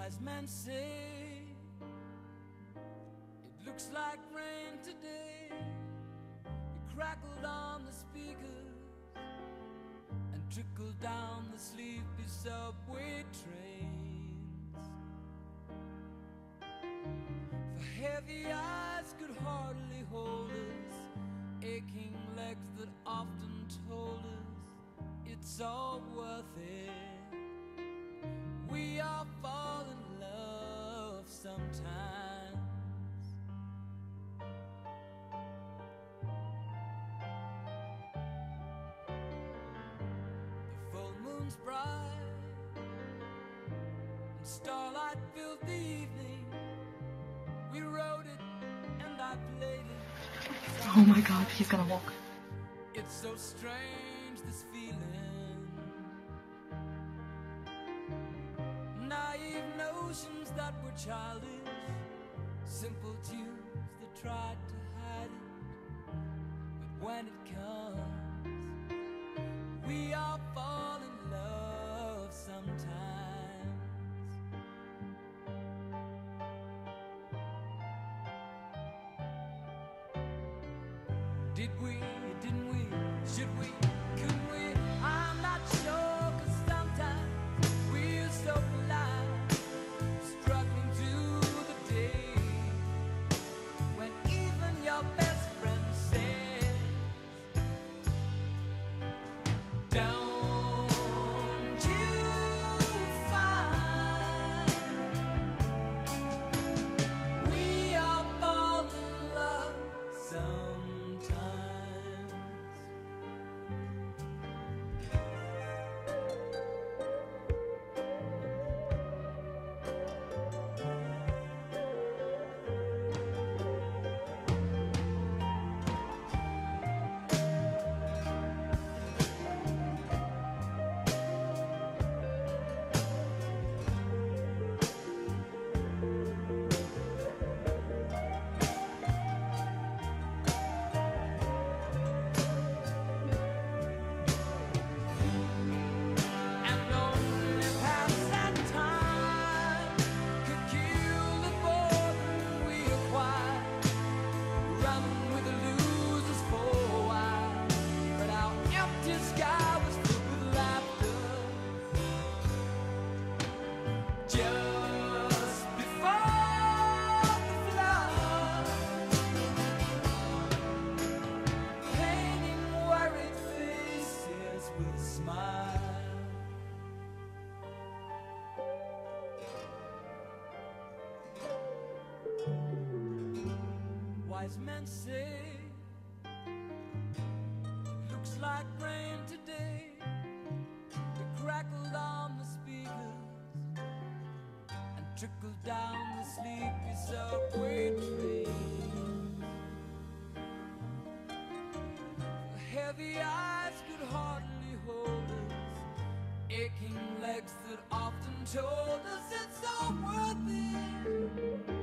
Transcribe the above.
Wise men say it looks like rain today. It crackled on the speakers and trickled down the sleepy subway trains. For heavy eyes could hardly hold us, aching legs that often told us it's all worth it. We all fall in love sometimes. The full moon's bright and starlight filled the evening. We wrote it and I played it. Oh my God, he's gonna walk. It's so strange, this feeling. Naive notions that were childish, simple tunes that tried to hide it. But when it comes, we all fall in love sometimes. Did we, didn't we, should we, couldn't we? I'm not sure, 'cause sometimes we're so blind, struggling through the day, when even your best friend says, don't you find we all fall in love sometimes? And only past that time could kill the boredom we acquired, running with the losers for a while. But our empty sky was filled with laughter just before the flood, painting worried faces with a smile. Wise men say it looks like rain today. It crackled on the speakers and trickled down the sleepy subway train. Heavy eyes could hardly hold us, aching legs that often told us it's all worth it.